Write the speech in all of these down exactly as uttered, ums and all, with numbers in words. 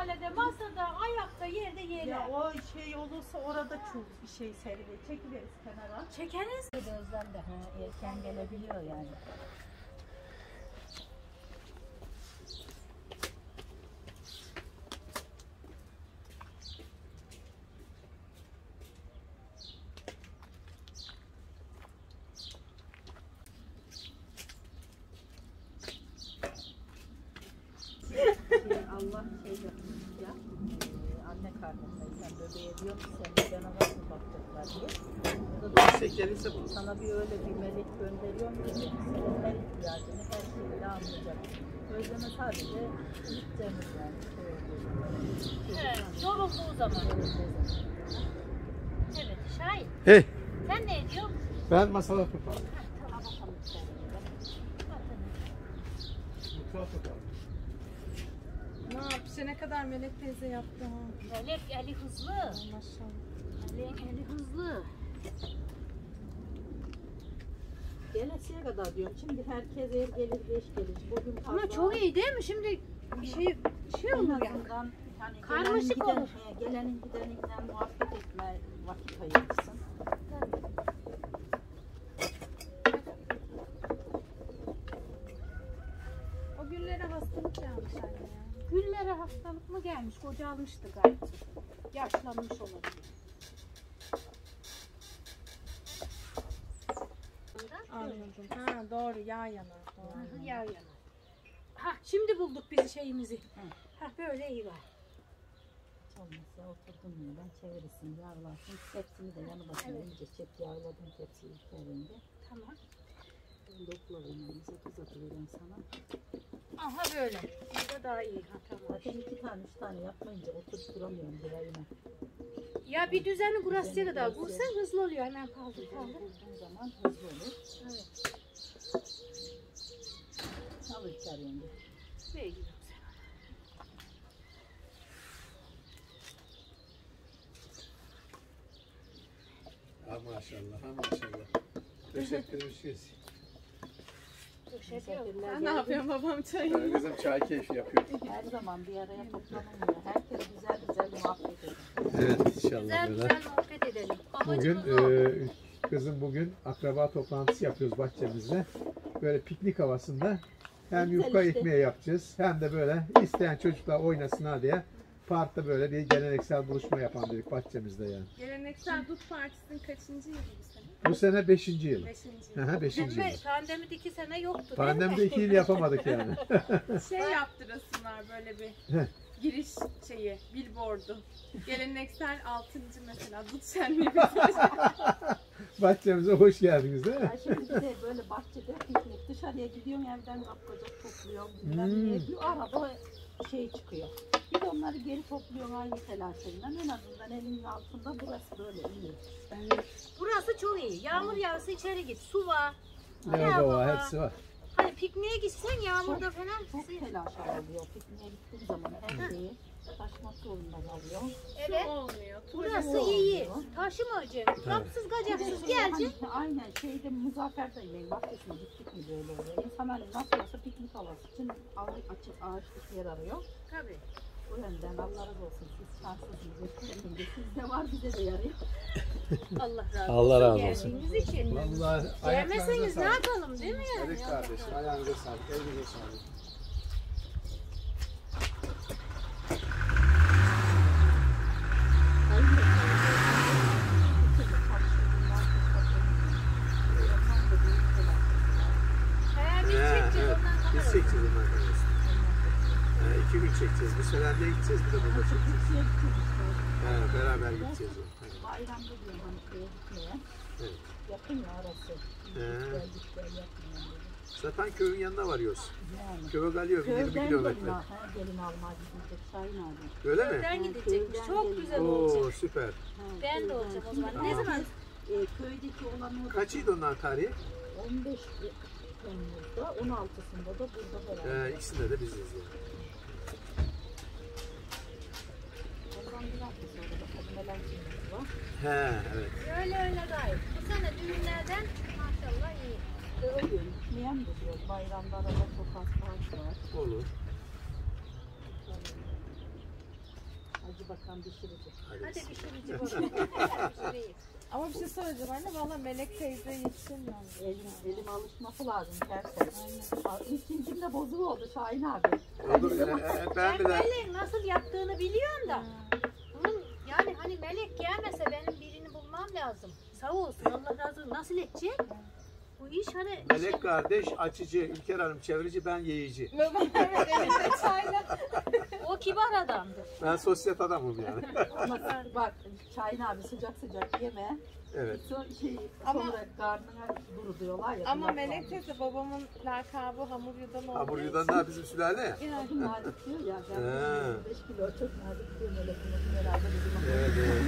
sandalyede, masada, ayakta, yerde yerler. Ya o şey olursa orada çok bir şey serilir. Çekiliriz kenara. Çekeriz. Özlem de ha, erken gelebiliyor yani. Allah şey yapmış ya, e, anne karnındayken bebeğe diyor ki senin cana nasıl bakacaklar diye. Şekeriyse bunu. Sana bir öyle bir melek gönderiyorum ki senin her ihtiyacını her şeyi anlayacak. Özleme sadece gideceğimiz yani. Evet, yorulduğu zaman. Evet, Şahin. Hey, Sen ne ediyorsun? ben masada toparladım. Tamam, bakalım. Mutfağa toparladım. Ne yapmış? Ne kadar Melek teyze yaptı ha. Melek eli hızlı. Maşallah. Melek eli hızlı. Gelesiye kadar diyorum. Şimdi herkes ev gelir, geç gelir. Bugün fazla. Ama çok iyi değil mi? Şimdi şey şey olur yani. azından, hani Karmaşık gelenin giden- olur. he, Gelenin gideninden muhabbet etme vakit ayırırsın. O güllere hastalık gelmiş anne ya. Güllere hastalık mı gelmiş? Koca almıştı gayet. Yaşlanmış olabilir. Anladım. Ha doğru yağ yanar. Doğru. Yağ yanar. Ha şimdi bulduk biz şeyimizi. Ha böyle iyi var. Olmazsa oturdum mu ben çevirirsin, yağlarsın. Tepsini de yanı başına Evet. iyice çek yağladım tepsiyi üzerinde. Tamam. Ben doklavayım, tuz atıvereyim sana. Aha böyle. Bu da daha iyi. Ha, tamam. Zaten iki tane, üç tane yapmayınca oturup duramıyorum birayına. Ya bir düzenli burası kadar. Vursan hızlı oluyor. Hemen kaldır kaldır. Vurduğun zaman hızlı olur. Evet. Al içeriye. Böyle gidiyorum Ha maşallah, ha maşallah. Teşekkürler. sen. Şey yok. Sen ne yapıyorsun babam çayı? Yani bizim çay keyfi yapıyor. Her zaman bir araya toplanılmıyor. Herkes güzel güzel muhabbet ediyor. Evet inşallah Güzel böyle. güzel muhabbet edelim. Bugün Amacımız o. e, kızım bugün akraba toplantısı yapıyoruz bahçemizde. Böyle piknik havasında hem Güzel yufka işte. ekmeği yapacağız hem de böyle isteyen çocuklar oynasınlar diye parkta böyle bir geleneksel buluşma yapalım dedik bahçemizde yani. Geleneksel Dut Partisi'nin kaçıncı yılı bu sene? Bu sene beşinci yıl. Beşinci Hı yıl. hı, beşinci yıl. Pandemi, pandemide iki sene yoktu değil mi? Pandemide iki yıl yapamadık yani. Şey yaptırasınlar böyle bir giriş şeyi, billboardu. Geleneksel altıncı mesela Dut Şenliği. Bahçemize hoş geldiniz değil mi? Ya şimdi bir de böyle bahçede piknik dışarıya gidiyorsun evden kapkacak topluyorsun. Bilmem Hmm. ne yapıyor. Arada şey çıkıyor. Bir de onları geri topluyorsun aynı telaşıyla. En azından elinin altında burası böyle iyi. Burası çok iyi. Yağmur yağsa içeri git. Su var. Ne var, hepsi var. Hani pikniğe gitsen yağmurda falan. Çok telaş alıyor. Pikniğe gittiğim zaman her şeyi taşmak zorunda kalıyor. Evet. Su olmuyor. Burası Su iyi. olmuyor. Taşımayacaksın. Kapsız Bir de kacaksız şey, geleceksin. hani, aynen şeyde Muzaffer'deyim benim bahçesine gittik mi böyle oluyor. İnsan hani nasıl olsa piknik havası için ağaç, açık ağaçlık yer arıyor. Tabii. O yönden Allah razı olsun. Siz şanslısınız. Sizde var bize de yarıyor. Allah razı olsun. Allah razı olsun. Geldiğiniz için. Vallahi Gelmeseniz ne yapalım değil mi yani? Evet kardeşim, ayağınıza sağlık, elinize sağlık. He, biz He, çekeceğiz evet. ondan sonra. Biz çekeceğiz ondan arkadaşlar. He, iki gün çekeceğiz. Bu sefer de gideceğiz, bir de burada çekeceğiz. He, beraber gideceğiz. He. Bayramda diyorum hani köye gitmeye. Evet. Yakın ya orası. He. Gel git gel yapmıyorum dedi. Zaten köyün yanına varıyoruz. Yani. Köye kalıyor bir yirmi Köyden kilometre. gelin, al- ha, gelin almaya gidecek Şahin abi. Öyle mi? Köyden gidecekmiş. Köyden Çok gelin. güzel Oo olacak. süper. Ha, Ben de köyden. olacağım o zaman. Şimdi Ne zaman? herkes, E, köydeki olan o da Kaçıydı onların tarihi? on beş Temmuz'da, on altısında da burada beraber. Ee, ikisinde de biziz yani. Ondan bir hafta sonra da kadınlar günümüz var. He evet. Öyle öyle gayet. Bu sene düğünlerden maşallah iyi. O gün gitmeyen de diyor, bayramda arada çok az fark var. Olur. Hadi bakalım pişirecek. Hadi pişirici bakalım. Pişireyim. Ama bir şey söyleyeceğim anne. Valla Melek teyze yetişemiyor. Elim, elim alışması lazım tersen. İkincimde bozuk oldu Şahin abi. Olur ya. e, Ben Ben bir de Melek'in nasıl yaptığını biliyorum da. Bunun yani hani Melek gelmese benim birini bulmam lazım. Sağ olsun Allah razı olsun. Nasıl edecek? Bu iş hani Melek kardeş açıcı, İlker Hanım çevirici, ben yiyici. Evet elinde çayla. o kibar adamdır. Ben sosyet adamım yani. Ama bak Şahin abi sıcak sıcak yeme. Evet. Sonra şey, Ama- sonra karnına duru diyorlar ya. Ama bunlar Melek kalmış. teyze babamın lakabı hamur yudan olduğu Hamur için- yudanlar bizim sülale ya. Yani. Çok nazik diyor ya. He. Ben beş kilo çok nazik diyor Melek'in herhalde bizim. Evet, evet.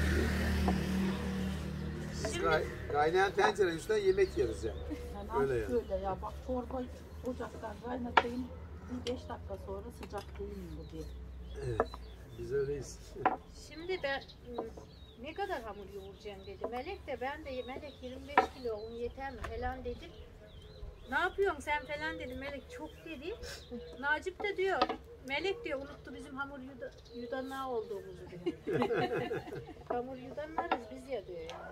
Biz kay- kaynayan tencerenin üstünden yemek yeriz yani. Yani Öyle öyle yani. Öyle ya bak çorba ocaktan kaynatayım. Bir beş dakika sonra sıcak değil mi bu diye. Evet. Biz öyleyiz. Şimdi ben ıı, ne kadar hamur yoğuracağım dedi. Melek de ben de Melek yirmi beş kilo un yeter mi falan dedim. Ne yapıyorsun sen falan dedi. Melek çok dedi. Nacip de diyor. Melek diyor unuttu bizim hamur yuda, yudanlar olduğumuzu diyor. hamur yudanlarız biz ya diyor yani.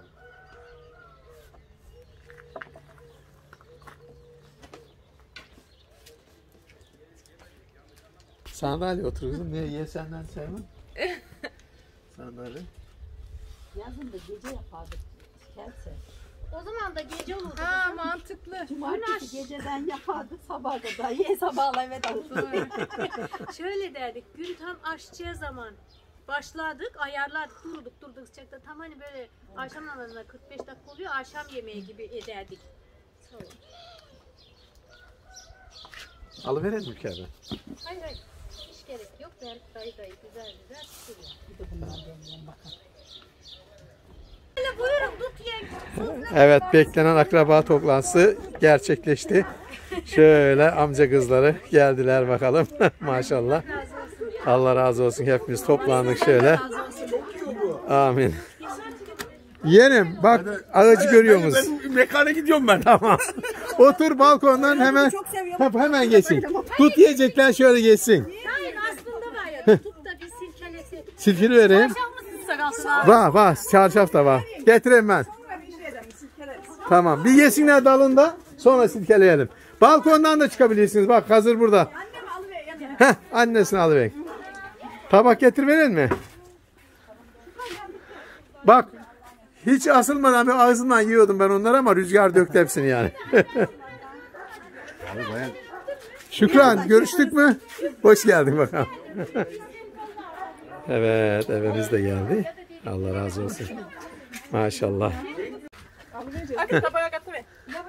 Sandalye otur kızım. Niye ye senden sevmem? Sandalye. Yazın da gece yapardık. Kelse. O zaman da gece olurdu. Ha kızım. mantıklı. Cumartesi geceden yapardık sabaha kadar. Ye sabahla eve dalırdık. Şöyle derdik. Gün tam aşçıya zaman başladık, ayarladık, durduk durduk sıcakta. Tam hani böyle akşam namazına kırk beş dakika oluyor. Akşam yemeği gibi ederdik. Sağ ol. Alıverelim Ülker ben. Hayır hayır. Hiç gerek yok. Ben dayı dayı güzel güzel pişiriyorum. Bir de bundan deneyim bakalım. Böyle buyurun tut ye. Evet, beklenen akraba toplantısı gerçekleşti. Şöyle amca kızları geldiler bakalım. Maşallah. Allah razı olsun. Hepimiz toplandık şöyle. Amin. Yeğenim bak ağacı görüyor musun? Ben mekana gidiyorum ben. Tamam. Otur balkondan hemen hep hemen geçsin. Tut yiyecekler şöyle geçsin. Hayır aslında var ya tut da bir silkelesi. Silkini vereyim. Var var çarşaf da var. Getireyim ben. Tamam bir yesinler dalında sonra silkeleyelim. Balkondan da çıkabilirsiniz bak hazır burada. Heh, annesini alıver. Tabak getir verin mi? Bak hiç asılmadan bir ağzımdan yiyordum ben onları ama rüzgar döktü hepsini yani. Şükran görüştük mü? Hoş geldin bakalım. Evet evimiz de geldi. Allah razı olsun. Maşallah. Hadi tabağa katı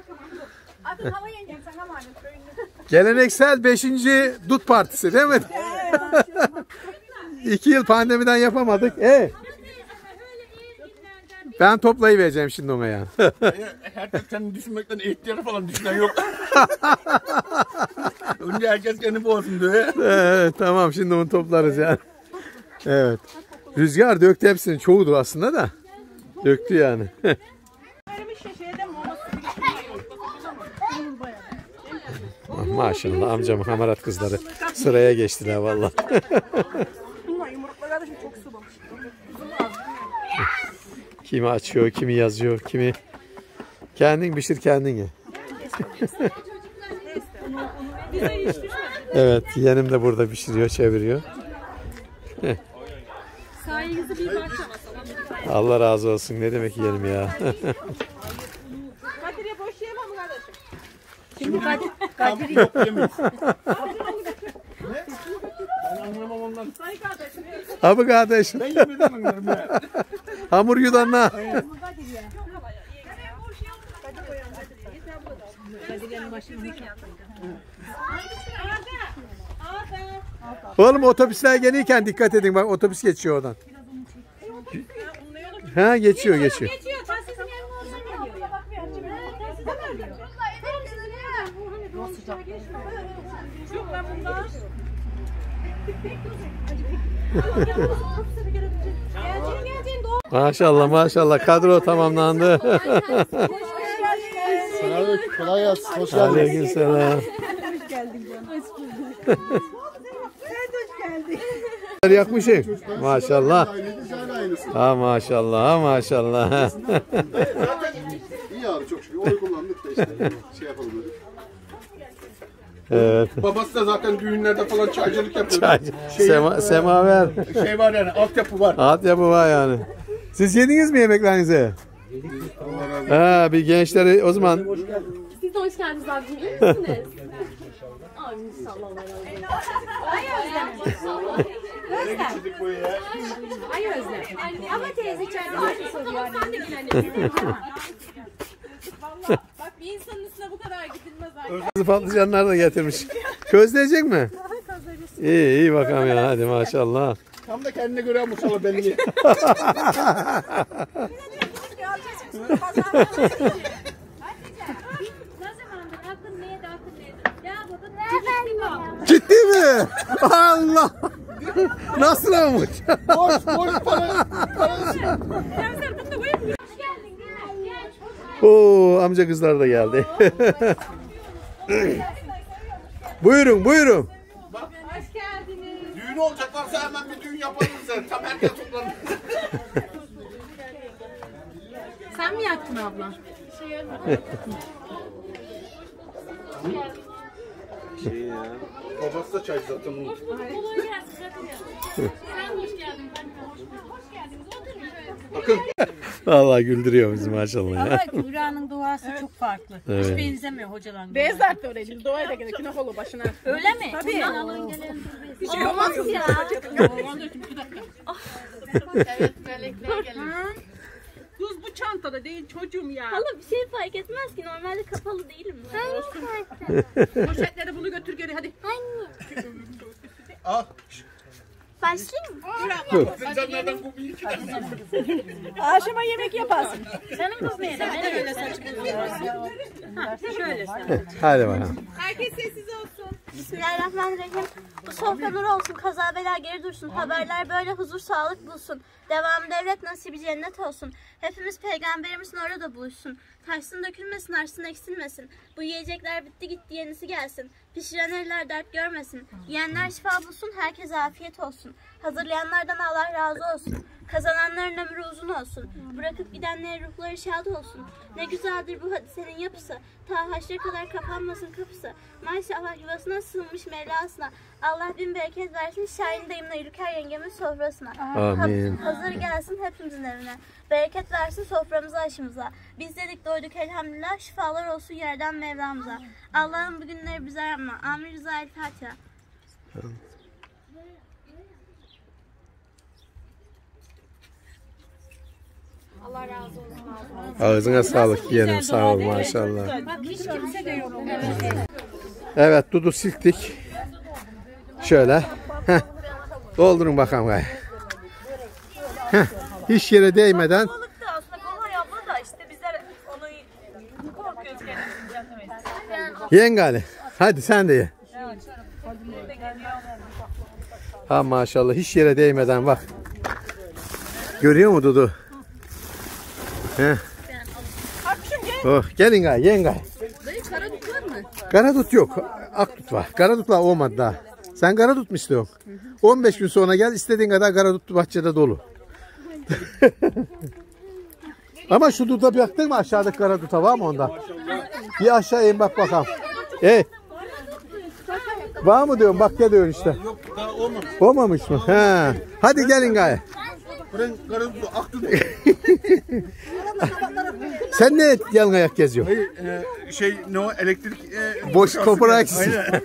Geleneksel beşinci dut partisi değil mi? İki yıl pandemiden yapamadık. E. Ben toplayıvereceğim şimdi ona yani. Herkes kendini düşünmekten ihtiyarı falan düşünen yok. Önce herkes kendi boğazını diyor. Evet, tamam şimdi onu toplarız yani. Evet. Rüzgar döktü hepsini. Çoğudur aslında da. Döktü yani. Maşallah amcamın hamarat kızları sıraya geçtiler vallahi. Kimi açıyor, kimi yazıyor, kimi kendin pişir kendin ye. Evet, yeğenim de burada pişiriyor, çeviriyor. Allah razı olsun. Ne demek yeğenim ya. Şimdi Kadir, Kadir Yok yemeyiz. Ben anlamam ondan. Abi kardeş. Ben yemedim anlarım ya. Hamur yudanla. Oğlum otobüsler gelirken dikkat edin bak otobüs geçiyor oradan. Ha geçiyor geçiyor. Geçiyor. Ta sizin yanına oradan geliyor. Ta sizden geliyor. Tam sizin yanına. Bu hani doğum sıcak. Yok ben bundan. Geleceğin geleceğin doğum. Maşallah maşallah kadro tamamlandı. Kolay gelsin. Hoş Aleykümselam. Yakmışsın. Maşallah. Ha maşallah, ha maşallah. İyi abi çok şükür. Oy kullandık da işte. Şey yapalım dedik. Evet. Babası da zaten düğünlerde falan çaycılık yapıyor. Çay, Şey, sema, semaver. şey var yani altyapı var. Altyapı var yani. Siz yediniz mi yemeklerinizi? Ha, bir gençleri o zaman. Siz de hoş geldiniz abi. İyi misiniz? Ay inşallah. Ay Özlem. Nereye geçirdik bu ya? Ay Özlem. Ama teyze içeride soruyor. Sen de gel anne. Valla bak bir insanın üstüne bu kadar gidilmez artık. Patlıcanlar da getirmiş. Közleyecek mi? İyi iyi bakalım ya, hadi maşallah. Tam da kendine göre Mustafa belli. Ne zamandır akın neydi akın neydi? Ya baba Ciddi mi? Allah! Nasıl olmuş? Boş boş para. Oo, amca kızlar da geldi. Buyurun buyurun. hoş geldiniz. Düğün olacaklarsa hemen bir düğün yaparız sen. Tam herkes toplanır. Sen mi yaktın abla? Şey ya. Babası da çaycı zaten bunu. Bakın. Vallahi güldürüyor bizi maşallah ya. Ama Kübra'nın duası çok farklı. Evet. Hiç benzemiyor hocaların. Beyzat da öyle şimdi doğaya da gene kine kolu başına. Öyle mi? Tabii. Bir şey olmaz ya. Evet melekler gelin. Kız bu çantada değil çocuğum ya. Hala bir şey fark etmez ki. Normalde kapalı değilim ben. Poşetleri bunu götür geri hadi. Al. Başlayayım mı? Fincanlardan bu bir iki tane. Akşama yemek yaparsın. Senin kız neydi? Ben de böyle saç Ha, şöyle sen. Hadi bakalım. Herkes sessiz olsun. Bismillahirrahmanirrahim. Bu sofra nur olsun, kaza bela geri dursun. Haberler böyle huzur sağlık bulsun. Devam devlet nasibi cennet olsun. Hepimiz peygamberimizin orada buluşsun. Taşsın dökülmesin, artsın eksilmesin. Bu yiyecekler bitti gitti yenisi gelsin. Pişiren eller dert görmesin. Yiyenler şifa bulsun, herkese afiyet olsun. Hazırlayanlardan Allah razı olsun. Kazananların ömrü uzun olsun. Bırakıp gidenlerin ruhları şad olsun. Ne güzeldir bu hadisenin yapısı. Ta haşre kadar kapanmasın kapısı. Maşallah yuvasına sığınmış Mevlasına. Allah bin bereket versin Şahin dayımla Ülker yengemin sofrasına. Amin. Ha- hazır gelsin hepimizin evine. Bereket versin soframıza aşımıza. Biz dedik doyduk elhamdülillah. Şifalar olsun yerden Mevlamıza. Allah'ın bu günleri bize yapma. Amin Rıza El Fatiha. Allah razı olsun. Ağzına sağlık yeğenim, sağ ol maşallah. Bak hiç kimse de yok. Evet, dudu silktik. Şöyle. Heh. Doldurun bakalım gay. Heh. Hiç yere değmeden. Balık da aslında kolay abla da işte bizler onu korkuyoruz kendimizden. Yenge Ali. Hadi sen de ye. Ha maşallah, hiç yere değmeden bak. Görüyor mu Dudu? Heh. Oh, gelin gay, yiyin gay. Karadut var mı? Karadut yok. Akdut var. Karadut var, olmadı daha. Sen karadut mu istiyorsun? on beş gün sonra gel, istediğin kadar karadut bahçede dolu. Ama şu duda baktın mı, aşağıdaki karaduta var mı onda? Bir aşağı in bak bakalım. Hey. Var mı diyorum, bak ya diyorsun işte. Yok daha olmamış. Olmamış mı? He. Hadi gelin gay. Buranın karısı aktı. Sen ne yalın ayak geziyorsun? Hayır e, şey ne o elektrik e, Boş kopar eksik. Aynen.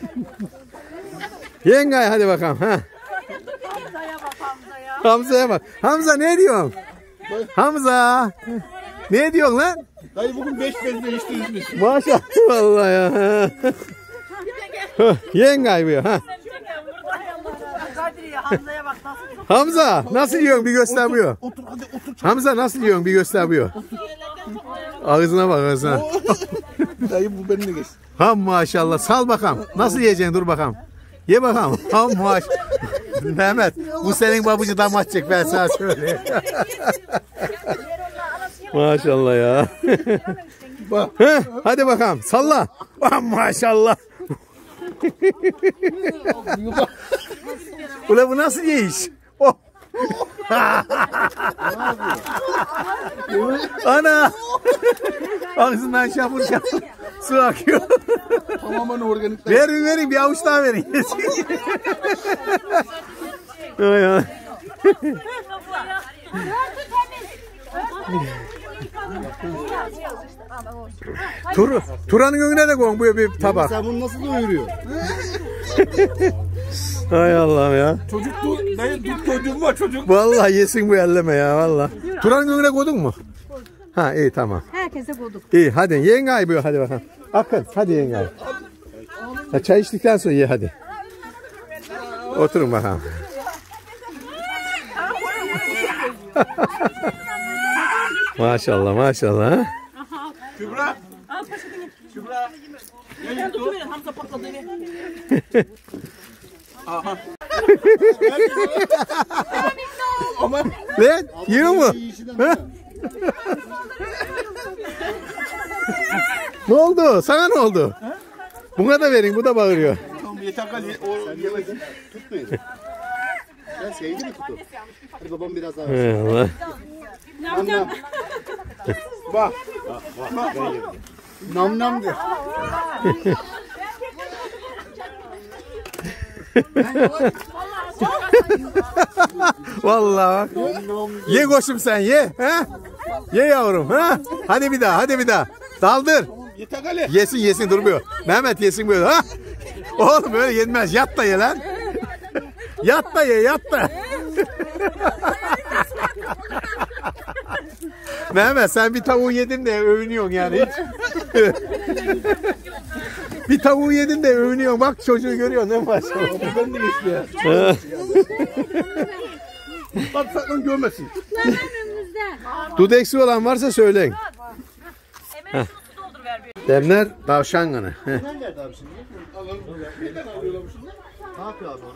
Yengay hadi bakalım. Ha. Hamza'ya bak. Hamza ne diyorsun? Hamza. Ne diyorsun lan? Dayı bugün beş bez değiştiririz biz. Maşallah vallahi ya. Yengay bu ya. Ha. Kadriye Hamza'ya bak nasıl. Hamza nasıl yiyorsun bir göster buyur. Otur hadi otur. Hamza nasıl yiyorsun bir göster buyur. Ağzına bak ağzına. Dayı bu benimle geç. Ha maşallah, sal bakalım. Nasıl yiyeceksin, dur bakalım. Ye bakalım. Ha maş. Mehmet bu senin babacı damatçık, ben sana söyleyeyim. Maşallah ya. Bak. Heh, hadi bakalım salla. Ah, maşallah. Ula bu nasıl yiyiş? Oh. Ana. Ağzından şapur şapur su akıyor. Tamamen organik. Verin verin bir avuç daha verin. Ay ay. Tur, Turan'ın önüne de koyun bu bir tabak. Sen bunu nasıl doyuruyor? Hay Allah'ım ya. Çocuk dur, dayı dur çocuğum var çocuk. Vallahi yesin bu elleme ya vallahi. Turan'ın önüne koydun mu? Ha iyi tamam. Herkese koyduk. İyi hadi yengay bu hadi bakalım. Akın hadi yengay. Ya çay içtikten sonra ye hadi. Oturun bakalım. Maşallah maşallah. Ha? Kübra. Kübra. Gel dur. Hamza patladı. Aha. Ama Lan yiyor mu? Ha? Ne oldu? Sana ne oldu? Buna da verin bu da bağırıyor. tamam yeter kal. O yemek. Tutmayın. Ben sevdi mi tutu? Hadi babam biraz daha. Hay Allah. Nam nam. Bak. Nam nam de. Vallahi bak. Ye koşum sen ye. Ha? Ye yavrum. Ha? Hadi bir daha hadi bir daha. Daldır. Yeter kal. Yesin yesin durmuyor. Mehmet yesin böyle. Ha? Oğlum böyle yenmez. Yat da ye lan. Yat da ye yat da. Mehmet sen bir tavuğu yedin de övünüyorsun yani. Bir tavuğu yedin de övünüyorsun. Bak çocuğu görüyorsun ne maşallah. Ben de işte. Bak sakın görmesin. Dudeksi olan varsa söyleyin. Demler tavşan kanı. Heh. Nerede abi şimdi? Neden alıyorlar şunu? Ne yapıyor abi?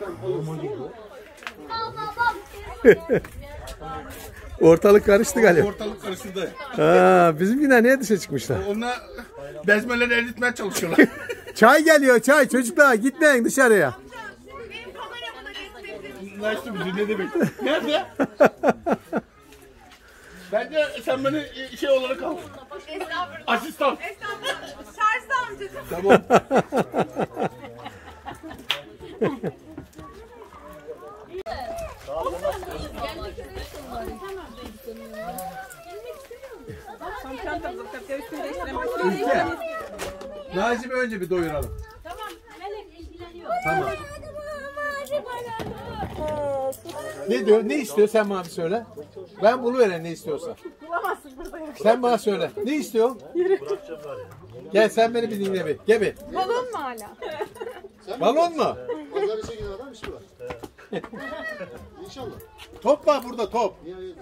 Ortalık karıştı galiba. Ortalık karıştırdı. Ha, bizimkiler niye dışarı çıkmışlar? Onlar bezmeleri eritmeye çalışıyorlar. Çay geliyor çay çocuklar gitmeyin dışarıya. Nasıl bizi ne demek? Nerede? Bence sen beni şey olarak al. Asistan. Şarjda amcacığım. Tamam. Nazim'i önce bir doyuralım. Tamam Melek ilgileniyor. Tamam. Ne diyor? Ne istiyor? Sen bana bir söyle. Ben buluveren ne istiyorsa. Sen bana söyle. Ne istiyor? Gel sen beni bir dinle bir. Gel bir. Balon mu hala? Balon mu? Pazar işe giden adam işi var. İnşallah. Top var burada top. Niye hayır?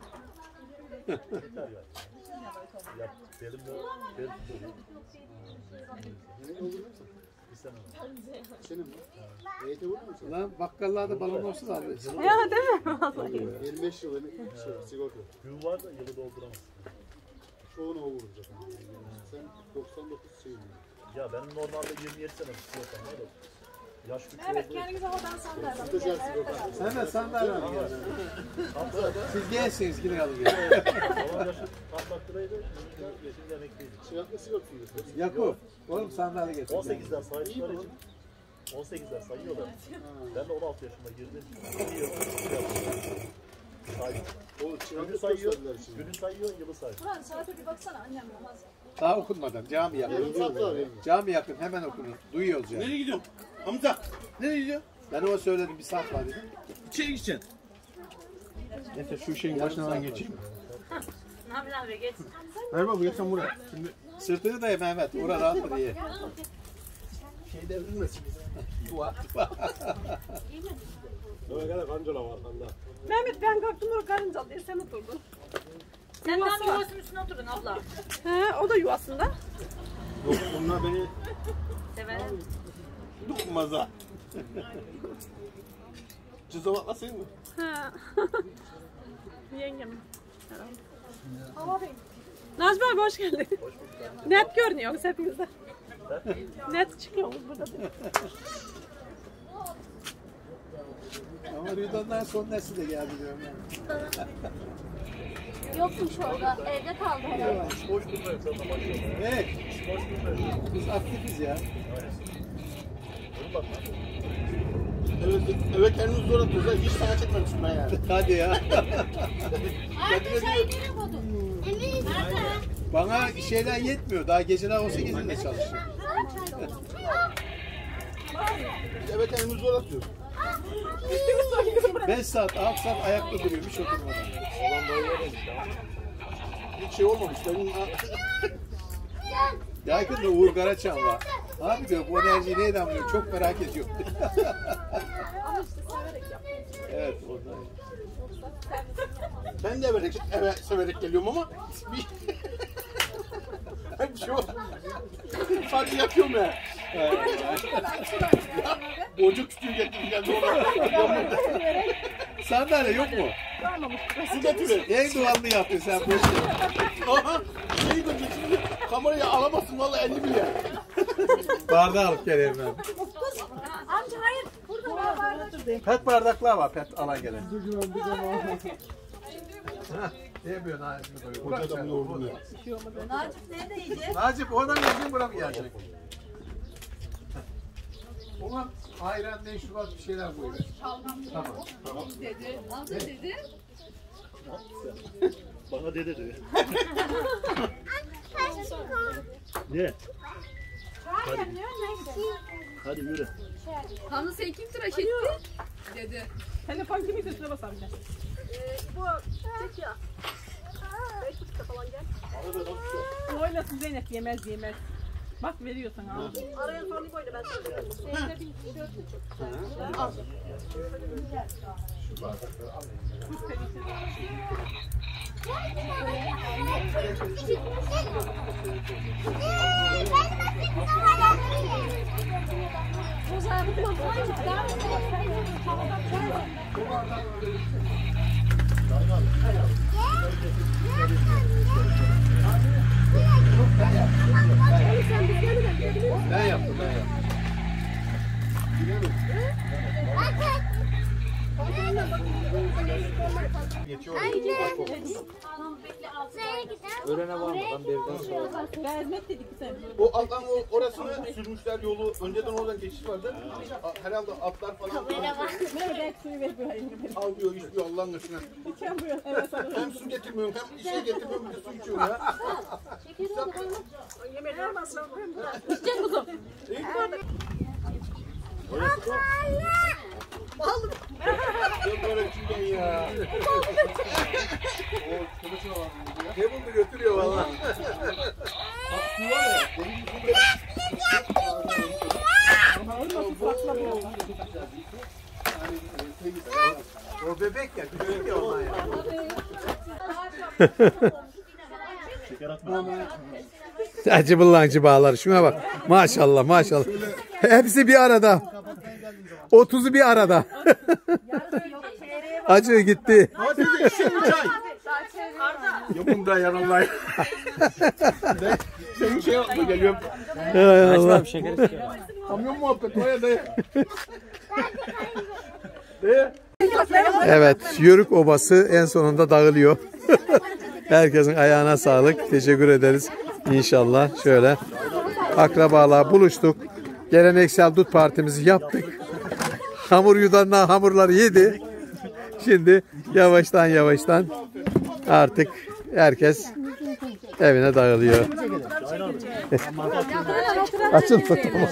Senin mi? Eğitim vurur musun? Lan bakkallarda balon olsa da alırız. Ya değil mi? Vallahi. yirmi beş yıl emek şey, sigorta. Gün var da yılı dolduramaz. Çoğunu o vurur zaten. Sen doksan dokuz şey mi? Ya benim normalde yirmi yedi sene sigortam var da. Yaş güç Evet oldu. kendinize havadan sandalye. Stajyer sigorta. Sen de sandalye al. Siz gençsiniz gidin alın. Babam yaşı patlattıraydı. Şimdi yaşında emekliydi. Şey yapma sigorta yiyorsun. Yakup. Oğlum sandalye getir. on sekizden saydıkları için on sekizden sayıyorlar. Ben de on altı yaşıma girdim. Bir yıl saydım. O Günü çıraklık sayıyor, gösterdiler şimdi. günü sayıyor, yılı sayıyor. Ulan saate bir baksana annem namaz. Daha okunmadan cami yakın. Yarım saat var benim. Cami yakın hemen okunun. Duyuyoruz yani. Nereye gidiyorsun? Hamza. Nereye gidiyorsun? Ben ona söyledim bir saat var dedim. İçeri gideceksin. Neyse şu şeyin başına ben geçeyim. Ne yapayım abi geç. Ver baba geçen buraya. Şimdi sırtını daya Mehmet. Orada rahat diye. Şey devrilmesin. Dua. Mehmet ben kalktım o karınca diye sen oturdun. Sen tam yuvasının üstüne oturdun abla. He o da yuvasında. Yok onlar beni Severim. dokunmaz ha. Cüzdan atlasayım mı? Ha. Yengem. Nazmi abi hoş geldin. Net görünüyoruz hepimizde. Net çıkıyoruz burada. Ama Rüydan'dan son nesli de geldi diyorum yani. Yokmuş orada. Evde kaldı herhalde. İş boş durmuyor zaten maşallah. Evet. İş boş durmuyor. Biz aktifiz ya. Dur bak. Evet, evet kendimiz zor atıyoruz. ha. Hiç sana çekmemişim ben yani. Hadi ya. Bana şeyden yetmiyor. Daha geceler on sekizinde çalışıyorum. Evet kendimiz zor atıyoruz. beş saat, altı saat ayakta duruyor. Hiç oturmadan. Olan böyle işte. Hiç şey olmamış. Benim Yakında Uğur Karaçam var. Abi diyor bu enerjiyi neyden buluyor? Çok merak ediyorum. Evet, ondan. ben de evet, evet severek geliyorum ama bir, bir şey var. Sadece yapıyorum ya. Boncuk kütüğü getirdim geldi ona. Sandalye yok mu? Su getiriyor. En doğalını yaptın sen boş ver. Aha, şey de şimdi kamerayı alamazsın vallahi elli milyar. Bardağı alıp geleyim ben. Amca hayır. Burada var bardak. Pet bardaklar var pet alan gelen. Hah, ne yapıyorsun ha şimdi böyle? Bırak sen. Nacip nerede yiyecek? Nacip oradan yiyeceksin bura mı gelecek? Ona ayran, meşrubat bir şeyler koyuyor. Tamam. Tamam. Dedi. Amca dedi. Bana dede diyor. Ne? Hadi. Hadi yürü. Hamza seni kim tıraş etti? Dedi. Telefon kimin üstüne basalım gel. Oynasın Zeynep yemez yemez. Bak veriyor sana al. Araya sorunu koydu ben söyledim. Ben yaptım, ben yaptım. Öğrene var mı? Ben devden sonra. Ben hizmet dedik sen. O alttan o, orasını sürmüşler yolu. Önceden oradan geçiş vardı. A- Herhalde atlar falan. Merhaba belki suyu ver böyle. Al diyor, iç diyor Allah'ın aşkına. İçen buyur. Evet sana. Hem su getirmiyorum hem bir şey getirmiyorum bir de su içiyorum ya. İçecek kuzum. Yok böyle içimden ya. Ne buldu götürüyor valla. Su var ya. O bebek ya, küçük ya ondan ya. Şeker atma. Acı bıllancı bağlar. Şuna bak. Maşallah maşallah. Hepsi bir arada. Otuzu bir arada. Acı gitti. Hadi de içelim çay. Yapın da yanımlar. Senin şey aklıma geliyor. Hay Allah. Kamyon muhabbeti o ya dayı. Dayı. Evet, Yörük Obası en sonunda dağılıyor. Herkesin ayağına sağlık. Teşekkür ederiz. İnşallah şöyle akrabalar buluştuk. Geleneksel dut partimizi yaptık. Hamur yudanlar hamurları yedi. Şimdi yavaştan yavaştan artık herkes evine dağılıyor. Açın tamam.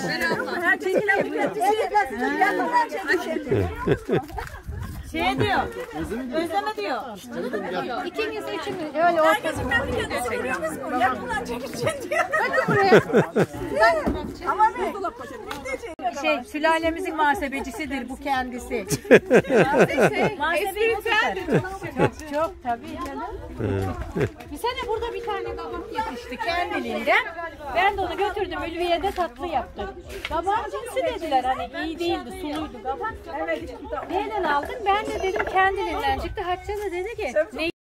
Şey diyor. Özleme diyor. İkiniz üçünüz öyle ortada. Kendisi görüyor musun? Yakından çekeceksin diyor. Bakın buraya. Ama ne? Şey sülalemizin muhasebecisidir bu kendisi. Muhasebeyi Çok çok tabii canım. Bir sene burada bir tane kabak yetişti kendiliğinden. Ben de onu götürdüm Ülviye'de tatlı yaptım. Kabağın cinsi dediler hani iyi değildi suluydu kabak. Evet. Nereden aldın? Ben de dedim kendiliğinden çıktı. Hatice de dedi ki ne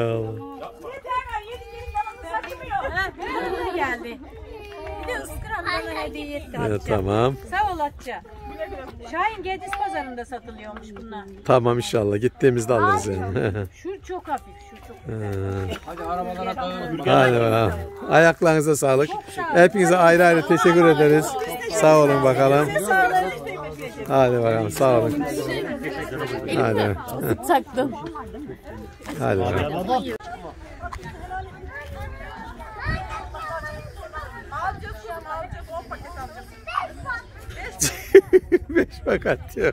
geldi. Bir de ıskıran. sana hediye etti Evet, Hatice. tamam. Sağ ol Hatice. Şahin Gediz pazarında satılıyormuş bunlar. Tamam inşallah. Gittiğimizde alırız yani. Şu çok hafif, şu çok. Hadi arabalara dağılın. Hadi bakalım. Ayaklarınıza sağlık. Hepinize ayrı ayrı teşekkür ederiz. Sağ olun bakalım. Hadi bakalım sağ olun. Hadi. Taktım. Hadi bakalım. Beş paket diyor.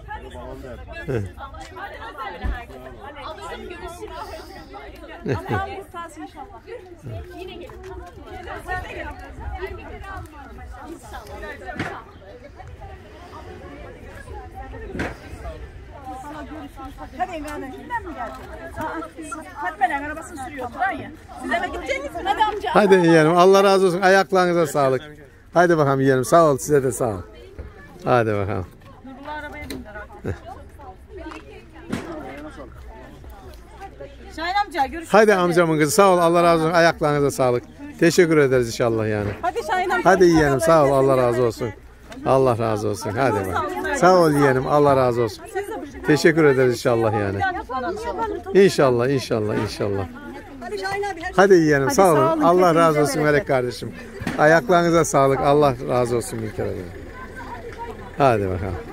Hadi Engane, kimden mi geldin? Fatma'nın arabasını sürüyor, oturan ya. Siz eve gideceksiniz, hadi amca. Hadi yiyelim. Allah razı olsun. Ayaklarınıza sağlık. Hadi bakalım yiyelim. Sağ ol. Size de sağ ol. Hadi bakalım. Nurullah arabaya bindir artık. Şahin amca görüşürüz. Hadi amcamın kızı. Sağ ol. Allah razı olsun. Ayaklarınıza sağlık. Teşekkür ederiz inşallah yani. Hadi Şahin amca. Hadi yiyelim. Sağ ol. Allah razı olsun. Allah razı olsun. Hadi bakalım. Sağ ol yiyelim. Allah razı olsun. Teşekkür ederiz inşallah yani. İnşallah, inşallah, inşallah. Hadi yiyelim. Sağ olun. Allah razı olsun Melek kardeşim. Ayaklarınıza sağlık. Allah razı olsun bir kere. Hadi bakalım.